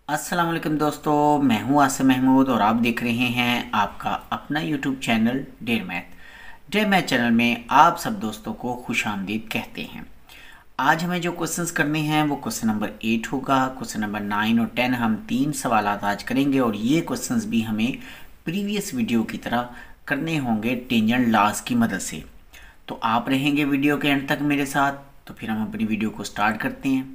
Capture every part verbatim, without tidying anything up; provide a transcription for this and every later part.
अस्सलाम वालेकुम दोस्तों, मैं हूं आसिम महमूद और आप देख रहे हैं आपका अपना YouTube channel dare math. Dare math channel में आप सब दोस्तों को खुशामदीद कहते हैं। आज हमें जो क्वेश्चंस करने हैं वो क्वेश्चन नंबर एट होगा। क्वेश्चन नंबर नाइन और टेन हम तीन सवाल आज करेंगे और ये क्वेश्चंस भी हमें प्रीवियस वीडियो की तरह करने होंगे टेंजेंट लॉज की मदद से। तो आप रहेंगे वीडियो के एंड तक मेरे साथ। तो फिर हम अपनी वीडियो को स्टार्ट करते हैं।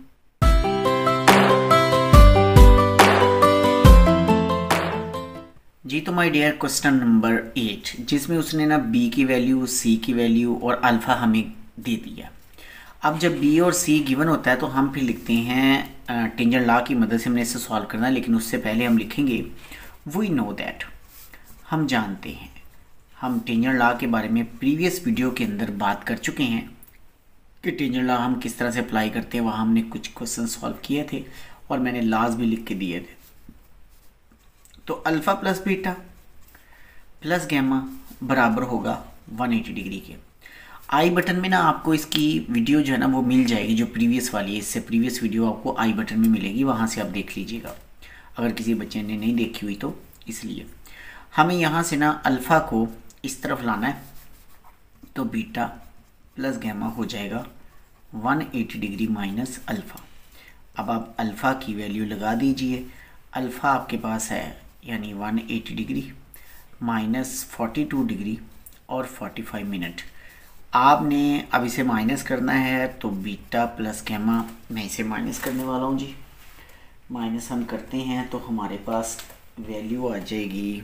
जी तो my dear, question number eight जिसमें उसने ना बी की वैल्यू, सी की वैल्यू और अल्फ़ा हमें दे दिया। अब जब बी और सी गिवन होता है तो हम फिर लिखते हैं टेंजेंट लॉ की मदद से हमने इसे सॉल्व करना है। लेकिन उससे पहले हम लिखेंगे वी नो दैट, हम जानते हैं। हम टेंजेंट लॉ के बारे में प्रीवियस वीडियो के अंदर बात कर चुके हैं कि टेंजेंट लॉ हम किस तरह से अप्लाई करते हैं। वहाँ हमने कुछ क्वेश्चन सॉल्व किए थे और मैंने लॉज भी लिख के दिए थे। तो alpha plus beta plus gamma बराबर होगा एक सौ अस्सी डिग्री के। आई बटन में ना आपको इसकी वीडियो जो है ना वो मिल जाएगी, जो प्रीवियस वाली है। इससे प्रीवियस वीडियो आपको आई बटन में मिलेगी, वहाँ से आप देख लीजिएगा अगर किसी बच्चे ने नहीं देखी हुई तो। इसलिए हमें यहाँ से ना अल्फ़ा को इस तरफ लाना है, तो बीटा प्लस गैमा हो जाएगा एक सौ अस्सी डिग्री माइनस अल्फ़ा। अब आप अल्फ़ा की वैल्यू लगा दीजिए। अल्फ़ा आपके पास है यानी एक सौ अस्सी डिग्री माइनस बयालीस डिग्री और पैंतालीस मिनट। आपने अब इसे माइनस करना है, तो बीटा प्लस गैमा, मैं इसे माइनस करने वाला हूँ जी। माइनस हम करते हैं तो हमारे पास वैल्यू आ जाएगी।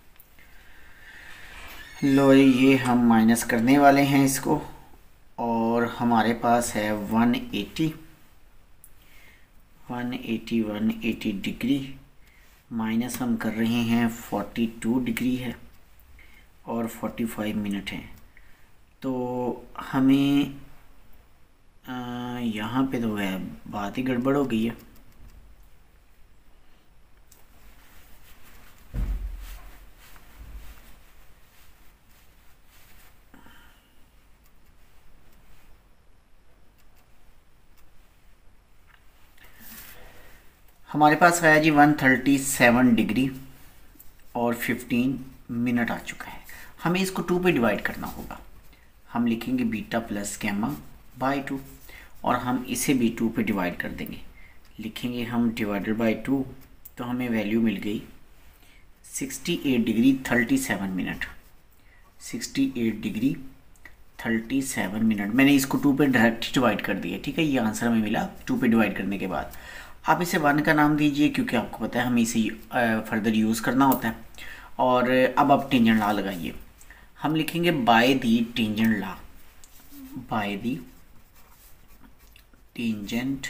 लो ये हम माइनस करने वाले हैं इसको, और हमारे पास है एक सौ अस्सी एक सौ अस्सी एक सौ अस्सी डिग्री माइनस हम कर रहे हैं बयालीस डिग्री है और पैंतालीस मिनट है। तो हमें यहाँ पे तो है बात ही गड़बड़ हो गई है। हमारे पास है जी एक सौ सैंतीस डिग्री और पंद्रह मिनट आ चुका है। हमें इसको टू पे डिवाइड करना होगा। हम लिखेंगे beta plus gamma by two, और हम इसे भी टू पे डिवाइड कर देंगे। लिखेंगे हम डिवाइडेड बाई टू, तो हमें वैल्यू मिल गई अड़सठ डिग्री सैंतीस मिनट। अड़सठ डिग्री सैंतीस मिनट मैंने इसको टू पे डायरेक्ट डिवाइड कर दिया। ठीक है, ये आंसर हमें मिला टू पे डिवाइड करने के बाद। आप इसे वन का नाम दीजिए, क्योंकि आपको पता है हमें इसे फर्दर यूज़ करना होता है। और अब आप टेंजेंट लॉ लगाइए। हम लिखेंगे by the tangent law, by the tangent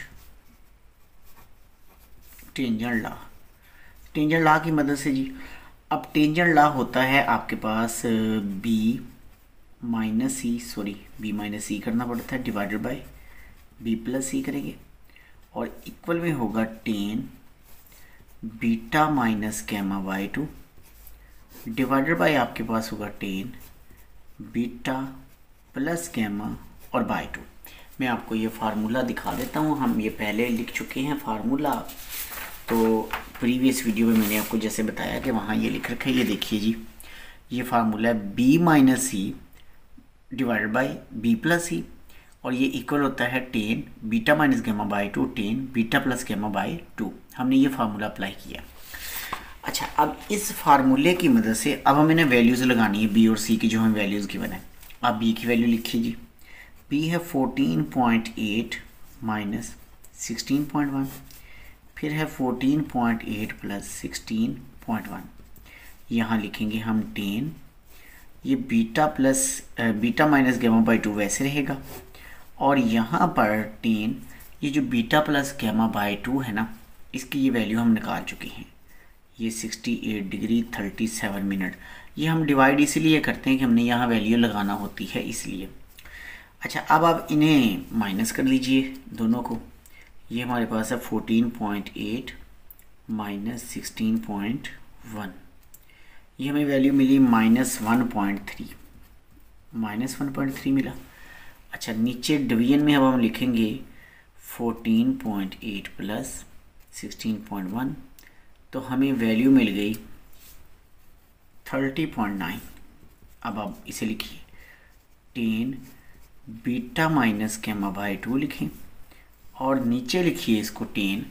tangent law tangent law की मदद से जी। अब टेंजेंट लॉ होता है आपके पास B minus C, sorry B minus C करना पड़ता है, divided by B plus C करेंगे, और इक्वल में होगा tan beta minus gamma by two, divided by आपके पास होगा टेन बीटा प्लस गैमा और बाई टू। मैं आपको ये फार्मूला दिखा देता हूँ। हम ये पहले लिख चुके हैं फार्मूला, तो प्रीवियस वीडियो में मैंने आपको जैसे बताया कि वहाँ ये लिख रखा है। ये देखिए जी, ये फार्मूला है B minus C divided by B plus C, और ये इक्वल होता है tan beta minus gamma by two tan beta plus gamma by two. हमने ये फार्मूला अप्लाई किया। अच्छा, अब इस फार्मूले की मदद से अब हमें ना वैल्यूज़ लगानी है बी और सी की, जो हमें वैल्यूज़ गिवन है। अब बी की वैल्यू लिखिए जी। बी है fourteen point eight minus sixteen point one, फिर है fourteen point eight plus sixteen point one. यहाँ लिखेंगे हम टेन, ये beta plus beta minus gamma by two वैसे रहेगा, और यहाँ पर टेन, ये जो beta plus gamma by two है ना, इसकी ये वैल्यू हम निकाल चुके हैं। ये अड़सठ डिग्री सैंतीस मिनट। ये हम डिवाइड इसीलिए करते हैं कि हमने यहाँ वैल्यू लगाना होती है, इसलिए। अच्छा, अब आप इन्हें माइनस कर लीजिए दोनों को। ये हमारे पास है fourteen point eight minus sixteen point one, ये हमें वैल्यू मिली minus one point three, minus one point three मिला। अच्छा, नीचे डिवीजन में अब हम लिखेंगे fourteen point eight plus sixteen point one, तो हमें वैल्यू मिल गई थर्टी पॉइंट नाइन। अब आप इसे लिखिए tan beta minus gamma by two लिखें और नीचे लिखिए इसको टेन,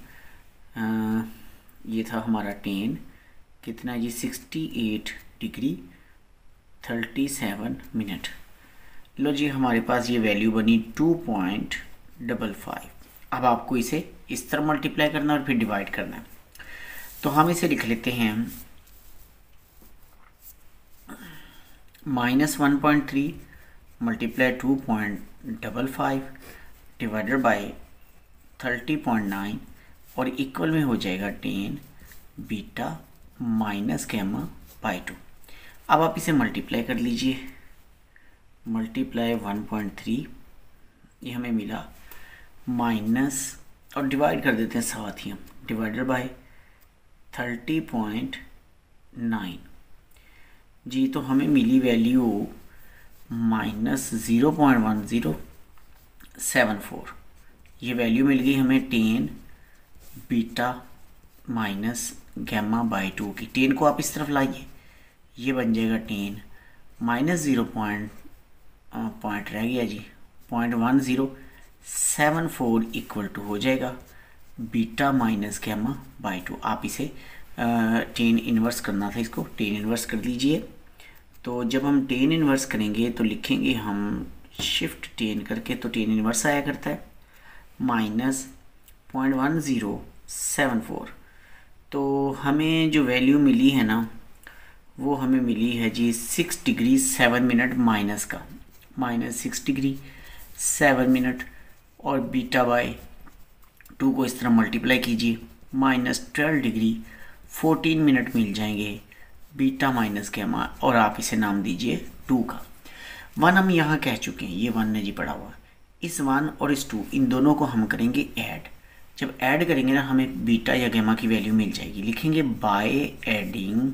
ये था हमारा टेन कितना जी sixty eight degree thirty seven minute. लो जी हमारे पास ये वैल्यू बनी टू पॉइंट डबल फाइव। अब आपको इसे इस तरह मल्टीप्लाई करना और फिर डिवाइड करना है। तो हम इसे लिख लेते हैं minus one point three multiply two point double five divided by thirty point nine और इक्वल में हो जाएगा tan beta minus gamma by two. अब आप इसे मल्टीप्लाई कर लीजिए, मल्टीप्लाई वन पॉइंट थ्री ये हमें मिला माइनस और डिवाइड कर देते हैं साथ ही हम divided by thirty point nine जी। तो हमें मिली value minus zero point one zero seven four. ये वैल्यू मिल गई हमें tan beta minus gamma by two की। टेन को आप इस तरफ लाइए, ये बन जाएगा tan minus zero point point रह गया जी point one zero seven four equal to हो जाएगा beta minus gamma by two. आप इसे टेन इन्वर्स करना था, इसको टेन इन्वर्स कर लीजिए। तो जब हम टेन इन्वर्स करेंगे तो लिखेंगे हम शिफ्ट टेन करके, तो टेन इन्वर्स आया करता है minus point one zero seven four. तो हमें जो वैल्यू मिली है ना वो हमें मिली है जी six degree seven minute minus का, minus six degree seven minute और बीटा बाय टू को इस तरह मल्टीप्लाई कीजिए minus twelve degree fourteen minute मिल जाएंगे बीटा माइनस गैमा, और आप इसे नाम दीजिए टू का। वन हम यहाँ कह चुके हैं, ये वन ने जी पढ़ा हुआ। इस वन और इस टू इन दोनों को हम करेंगे ऐड। जब ऐड करेंगे ना हमें बीटा या गैमा की वैल्यू मिल जाएगी। लिखेंगे by adding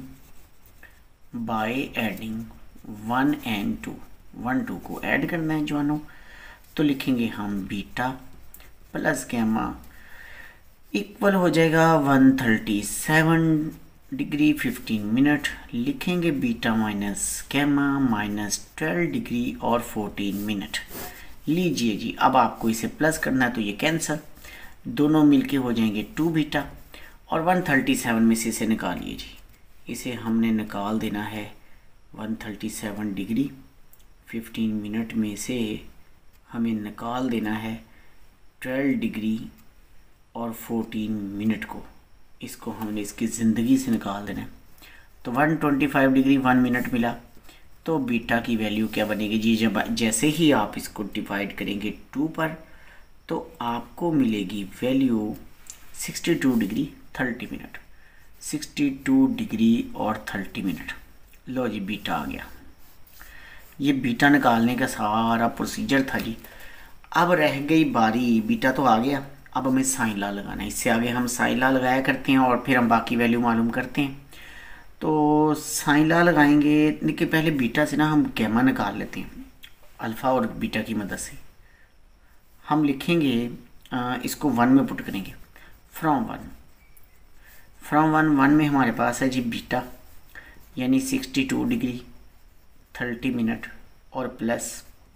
by adding one and two, one two को ऐड करना है जवानों। तो लिखेंगे हम बीटा प्लस गैमा इक्वल हो जाएगा one thirty seven degree fifteen minute. लिखेंगे beta minus gamma minus twelve degree और फोर्टीन मिनट। लीजिए जी अब आपको इसे प्लस करना है तो ये कैंसिल, दोनों मिलके हो जाएंगे टू बीटा और वन थर्टी सेवन में से इसे निकालिए जी। इसे हमने निकाल देना है one thirty seven degree fifteen minute में से हमें निकाल देना है ट्वेल्व डिग्री और फोर्टीन मिनट को। इसको हमने इसकी ज़िंदगी से निकाल देना है। तो one twenty five degree one minute मिला। तो बीटा की वैल्यू क्या बनेगी जी, जब जैसे ही आप इसको डिवाइड करेंगे टू पर तो आपको मिलेगी value sixty two degree thirty minute, sixty two degree और थर्टी मिनट। लो जी बीटा आ गया। ये बीटा निकालने का सारा प्रोसीजर था जी। अब रह गई बारी, बीटा तो आ गया, अब हमें साइन लॉ लगाना है। इससे आगे हम साइन लॉ लगाया करते हैं और फिर हम बाकी वैल्यू मालूम करते हैं। तो साइन लॉ लगाएंगे, देखिए पहले बीटा से ना हम गैमा निकाल लेते हैं अल्फ़ा और बीटा की मदद से। हम लिखेंगे आ, इसको वन में पुट करेंगे from one, from one one में हमारे पास है जी बीटा यानी sixty two degree thirty minute और plus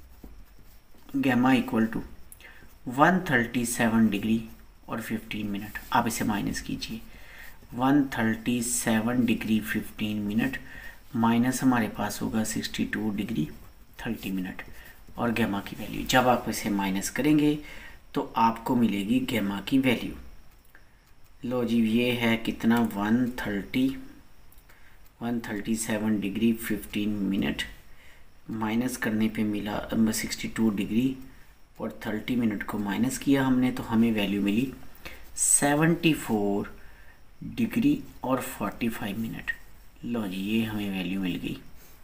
gamma equal to one thirty seven degree और फिफ्टीन मिनट। आप इसे माइनस कीजिए, one thirty seven degree fifteen minute minus हमारे पास होगा sixty two degree thirty minute और गैमा की वैल्यू। जब आप इसे माइनस करेंगे तो आपको मिलेगी गैमा की वैल्यू। लो जी ये है कितना one thirty one thirty seven degree fifteen minute minus करने पे मिला सिक्सटी टू डिग्री और थर्टी मिनट को माइनस किया हमने तो हमें वैल्यू मिली सेवेंटी फोर डिग्री और फोर्टी फाइव मिनट। लो जी ये हमें वैल्यू मिल गई,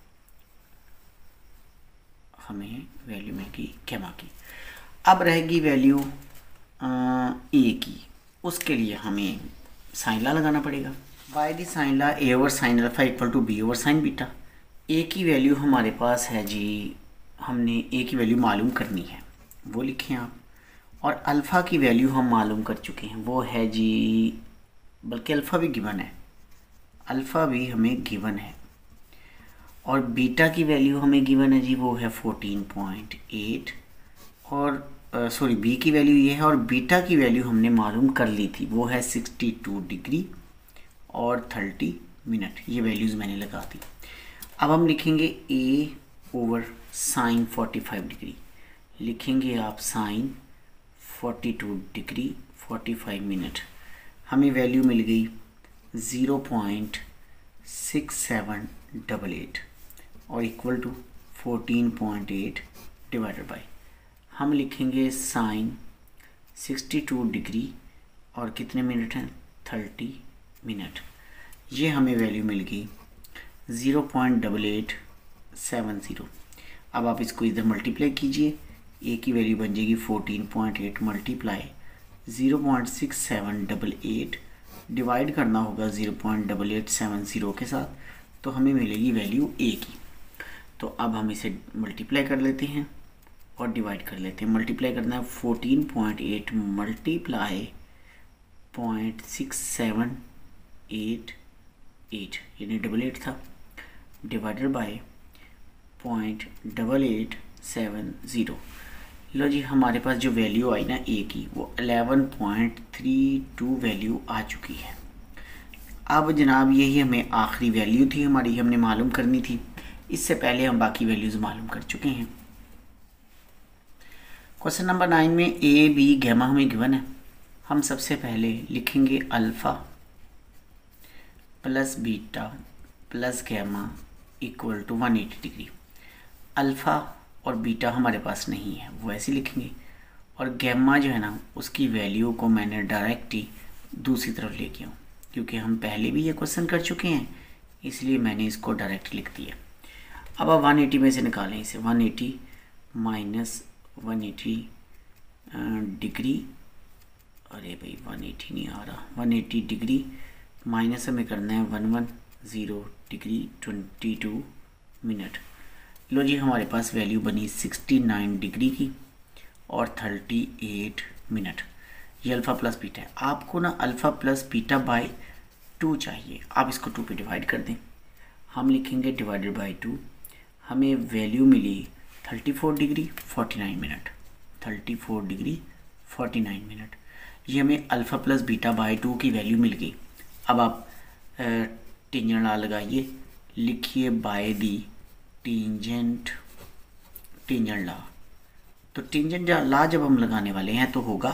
हमें वैल्यू मिल गई गैमा की। अब रहेगी वैल्यू ए की, उसके लिए हमें साइन लॉ लगाना पड़ेगा। By the sine law a over sine alpha equal to b over sine beta. A की वैल्यू हमारे पास है जी, हमने ए की वैल्यू मालूम करनी है वो लिखें आप, और अल्फ़ा की वैल्यू हम मालूम कर चुके हैं वो है जी, बल्कि अल्फ़ा भी गिवन है अल्फ़ा भी हमें गिवन है और बीटा की वैल्यू हमें गिवन है जी, वो है फोर्टीन पॉइंट एट और सॉरी बी की वैल्यू ये है और बीटा की वैल्यू हमने मालूम कर ली थी, वो है सिक्सटी टू डिग्री और थर्टी मिनट। ये वैल्यूज़ मैंने लगा दी। अब हम लिखेंगे a over sine forty five degree, लिखेंगे आप sine forty two degree forty five minute. हमें वैल्यू मिल गई zero point six seven double eight और equal to fourteen point eight divided by, हम लिखेंगे साइन सिक्सटी टू डिग्री और कितने मिनट हैं, थर्टी मिनट। ये हमें वैल्यू मिल गई zero point double eight seven zero. अब आप इसको इधर मल्टीप्लाई कीजिए, ए की वैल्यू बन जाएगी fourteen point eight multiply zero point six seven double eight, divide करना होगा zero point double eight seven zero के साथ, तो हमें मिलेगी वैल्यू ए की। तो अब हम इसे मल्टीप्लाई कर लेते हैं और डिवाइड कर लेते हैं। मल्टीप्लाई करना है fourteen point eight multiply point six seven eight eight यानी डबल एट था, divided by point double eight seven zero. लो जी, हमारे पास जो वैल्यू आई ना ए की, वो eleven point three two value आ चुकी है। अब जनाब यही हमें आखिरी वैल्यू थी हमारी, हमने मालूम करनी थी। इससे पहले हम बाकी वैल्यूज़ मालूम कर चुके हैं। क्वेश्चन नंबर नाइन में ए बी गैमा हमें गिवन है। हम सबसे पहले लिखेंगे alpha plus beta plus gamma equal to one eighty degree. Alpha और बीटा हमारे पास नहीं है, वो ऐसे लिखेंगे, और गैमा जो है ना उसकी वैल्यू को मैंने डायरेक्ट ही दूसरी तरफ ले गया हूँ, क्योंकि हम पहले भी ये क्वेश्चन कर चुके हैं, इसलिए मैंने इसको डायरेक्ट लिख दिया। अब आप वन एटी में से निकालें इसे, one eighty minus one eighty degree, अरे भाई वन एटी नहीं आ रहा, वन एटी डिग्री माइनस हमें करना है one one zero degree twenty two minute. लो जी, हमारे पास वैल्यू बनी सिक्सटी नाइन डिग्री की और थर्टी एट मिनट। ये अल्फ़ा प्लस बीटा है। आपको ना alpha plus beta by two चाहिए, आप इसको टू पे डिवाइड कर दें। हम लिखेंगे डिवाइडेड बाय टू, हमें वैल्यू मिली thirty four degree forty nine minute, thirty four degree forty nine minute. ये हमें alpha plus beta by two की वैल्यू मिल गई। अब आप टेंजेंट ला लगाइए, लिखिए by the tangent tangent law. तो टेंजेंट ला जब हम लगाने वाले हैं तो होगा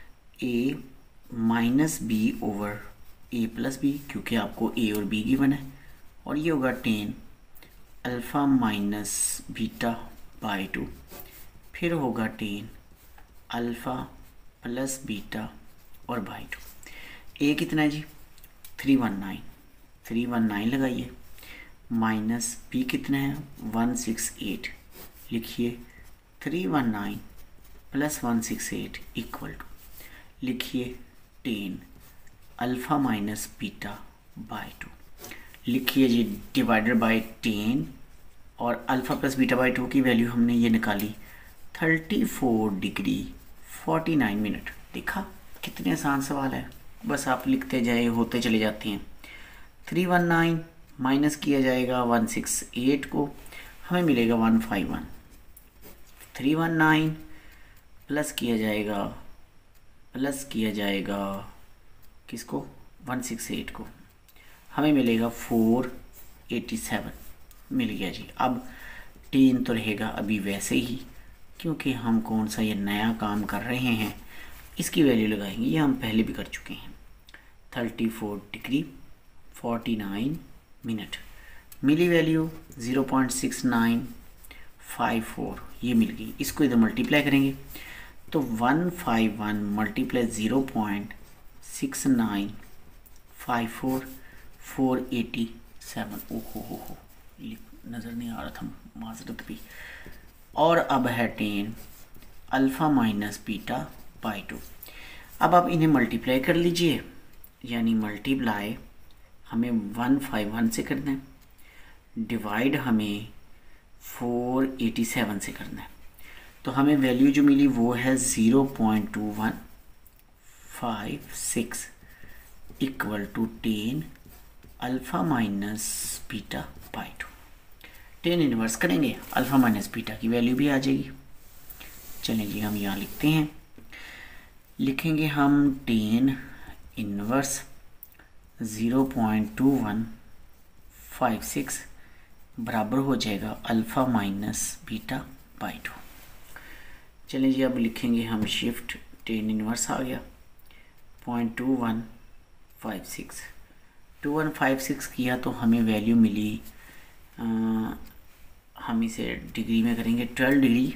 a minus b over a plus b, क्योंकि आपको ए और बी गिवन है, और ये होगा tan alpha minus beta by two, फिर होगा टेन अल्फ़ा प्लस बीटा और बाय टू। ए कितना है जी, three one nine, three one nine लगाइए, माइनस बी कितना है वन सिक्स एट, लिखिए three one nine plus one six eight equal to, लिखिए tan alpha minus beta by two, लिखिए जी डिवाइडेड बाय टेन, और alpha plus beta by two की value हमने ये निकाली thirty four degree forty nine minute. देखा कितने आसान सवाल है, बस आप लिखते जाए होते चले जाते हैं। थ्री वन नाइन माइनस किया जाएगा वन सिक्स एट को, हमें मिलेगा one five one. Three one nine plus किया जाएगा प्लस किया जाएगा किसको, वन सिक्स एट को, हमें मिलेगा फोर एटी सेवन, मिल गया जी। अब टेन तो रहेगा अभी वैसे ही, क्योंकि हम कौन सा ये नया काम कर रहे हैं, इसकी वैल्यू लगाएंगे, ये हम पहले भी कर चुके हैं। Thirty four degree forty nine minute, मिली value zero point six nine five four, ये मिल गई। इसको इधर मल्टीप्लाई करेंगे तो one five one multiply zero point six nine five four, four eighty seven. ओहो हो हो नज़र नहीं आ रहा था, माजरत भी। और अब है tan alpha minus beta by two. अब आप इन्हें मल्टीप्लाई कर लीजिए, यानी मल्टीप्लाई हमें वन फाइव वन से करना है, डिवाइड हमें फोर एटी सेवन से करना है। तो हमें वैल्यू जो मिली वो है zero point two one five six equal to tan alpha minus beta by two. Tan inverse करेंगे, अल्फ़ा माइनस बीटा की वैल्यू भी आ जाएगी। चलें जी, हम यहाँ लिखते हैं, लिखेंगे हम tan inverse zero point two one five six बराबर हो जाएगा alpha minus beta by two. चलें जी, अब लिखेंगे हम शिफ्ट, टेन इनवर्स आ गया point two one five six, two one five six किया तो हमें वैल्यू मिली, आ, हम इसे डिग्री में करेंगे ट्वेल्व डिग्री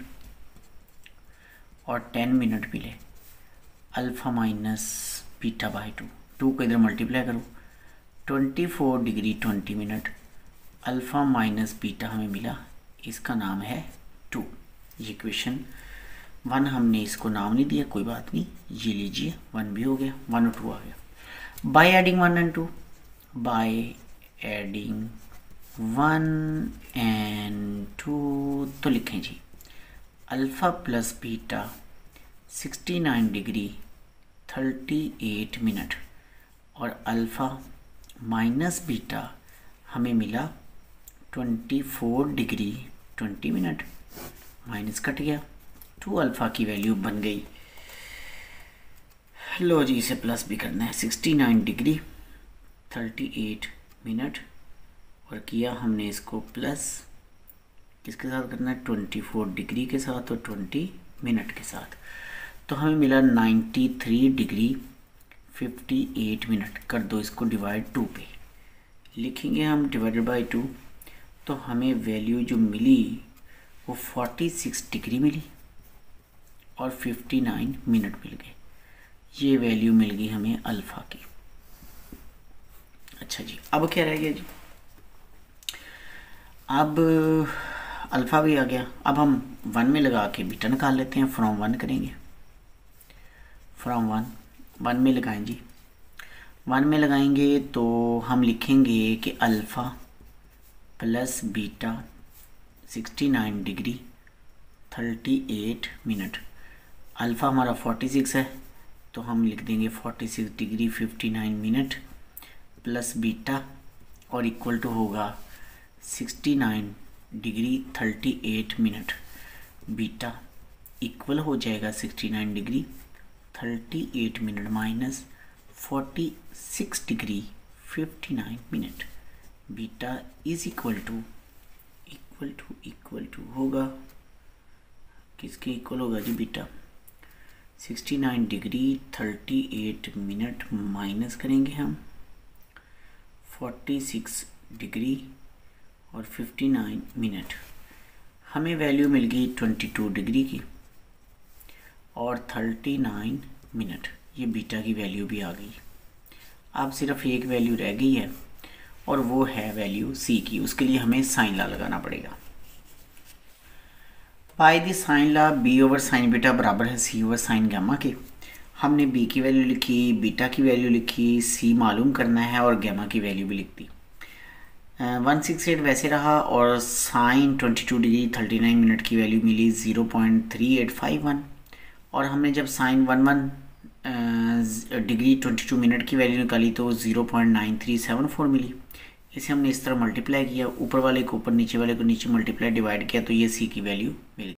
और टेन मिनट मिले alpha minus beta by two. Two को इधर मल्टीप्लाई करो, twenty four degree twenty minute alpha minus beta हमें मिला, इसका नाम है टू। ये क्वेश्चन वन, हमने इसको नाम नहीं दिया, कोई बात नहीं, ये लीजिए वन भी हो गया, वन और टू आ गया। By adding one and two, by adding one and two, तो लिखें जी alpha plus beta sixty nine degree thirty eight minute और अल्फ़ा माइनस बीटा हमें मिला twenty four degree twenty minute, minus cut गया, टू अल्फ़ा की value बन गई। लो जी, इसे प्लस भी करना है, sixty nine degree thirty eight minute और किया हमने इसको प्लस, किसके साथ करना है, ट्वेंटी फोर डिग्री के साथ और ट्वेंटी मिनट के साथ, तो हमें मिला ninety three degree fifty eight minute. कर दो इसको डिवाइड टू पे, लिखेंगे हम डिवाइडेड बाई टू, तो हमें वैल्यू जो मिली वो फोर्टी सिक्स डिग्री मिली और फिफ्टी नाइन मिनट मिल गए। ये वैल्यू मिल गई हमें अल्फ़ा की। अच्छा जी, अब क्या रह गया जी, अब अल्फ़ा भी आ गया, अब हम वन में लगा के बीटा निकाल लेते हैं। फ्रॉम वन करेंगे, फ्रॉम वन, वन में लगाएं जी, वन में लगाएंगे तो हम लिखेंगे कि alpha plus beta sixty nine degree thirty eight minute, alpha हमारा फोर्टी सिक्स है तो हम लिख देंगे forty six degree fifty nine minute plus beta और इक्वल टू होगा sixty nine degree thirty eight minute, beta equal हो जाएगा sixty nine degree thirty eight minute minus forty six degree fifty nine minute, beta is equal to equal to equal to होगा, किसके equal होगा जी, beta sixty nine degree thirty eight minute minus करेंगे हम forty six degree और fifty nine minute, हमें value मिल गई twenty two degree की और थर्टी नाइन मिनट, ये बीटा की वैल्यू भी आ गई। अब सिर्फ एक वैल्यू रह गई है और वो है वैल्यू सी की, उसके लिए हमें साइन लॉ लगाना पड़ेगा। By the sine law b over sine beta बराबर है सी ओवर साइन गामा के। हमने बी की वैल्यू लिखी, बीटा की वैल्यू लिखी, सी मालूम करना है और गामा की वैल्यू भी लिख दी। वन सिक्स एट वैसे रहा और sine twenty two degree thirty nine minute की वैल्यू मिली zero point three eight five one और हमने जब sine one one degree twenty two minute की वैल्यू निकाली तो zero point nine three seven four मिली। इसे हमने इस तरह मल्टीप्लाई किया, ऊपर वाले को ऊपर नीचे वाले को नीचे मल्टीप्लाई डिवाइड किया तो ये सी की वैल्यू मिल